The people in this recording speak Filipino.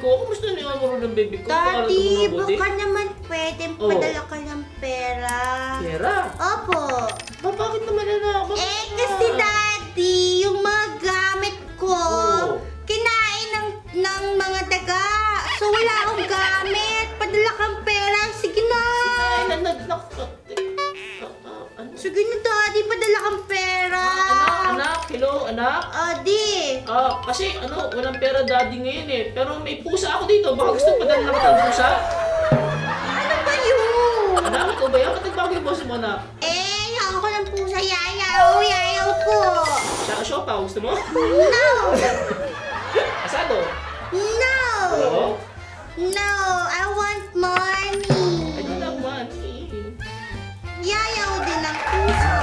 ko. Kumusta na yung amuro ng baby ko? Daddy, baka naman pwedeng Oh. padala ka ng pera. Pera? Opo. Bakit naman anak? Kasi Daddy, yung mga gamit ko, kinain ng mga daga. So wala akong gamit. Padala kang pera. Sige na. Sige na, Daddy. Padala kang pera. Anak. Hello, anak. Di. Kasi walang pera daddy ngayon eh. Pero may pusa ako dito. Baka gusto padala lang ng pusa. Ano ba yun? Anak, ikaw ba yan? Ba't bago yung boss mo, anak? Ako ng pusa. Yayaw po. Siopa, gusto mo? No. Asado? No. Oo? No, I want money. I don't have money. Yayaw din ang pusa.